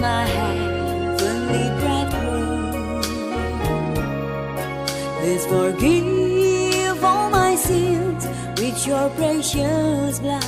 my heavenly bridegroom. Please forgive all my sins with your precious blood.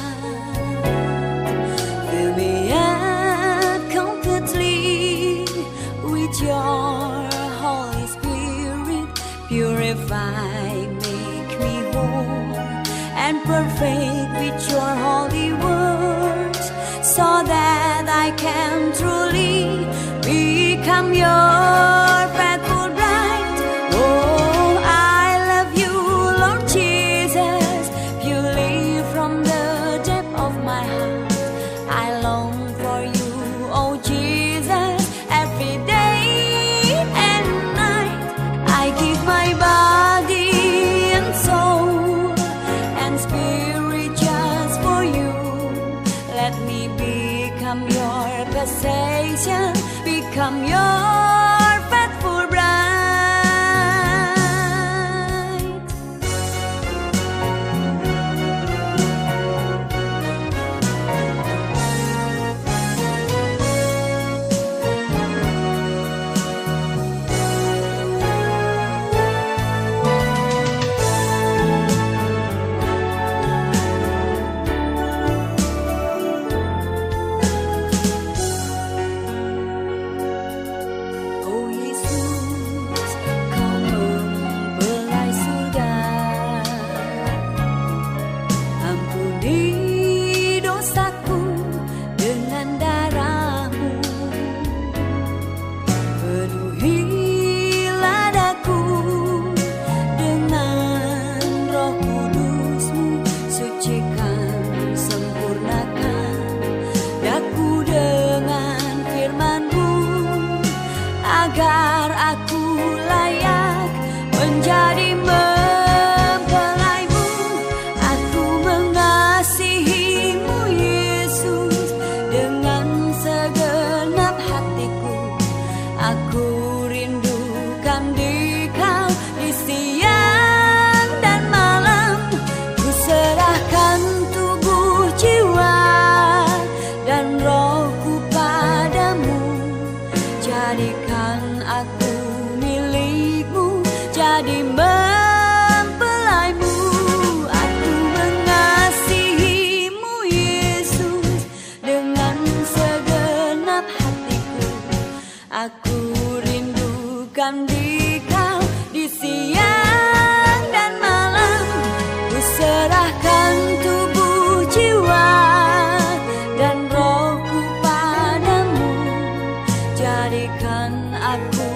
Fill me up completely with your Holy Spirit. Purify, make me whole and perfect with your holy words, so that I can truly become your faithful bride. Oh, I love you, Lord Jesus, purely from the depth of my heart. I long for you, oh Jesus, every day and night. I give my body and soul and spirit just for you. Let me become your possession, become your faithful bride. Agar aku layak menjadi mempelaimu. Aku mengasihimu Yesus dengan segenap hatiku. Aku rindukan Dikau di siang dan malam. Ku serahkan tubuh, jiwa dan rohku padamu. Jadikan aku milikmu, jadi mempelaimu. Aku mengasihimu Yesus dengan segenap hatiku. Aku rindukan Dikau di siang dan malam. Ku serahkan tubuh, jiwa dan rohku padamu. Jadikan aku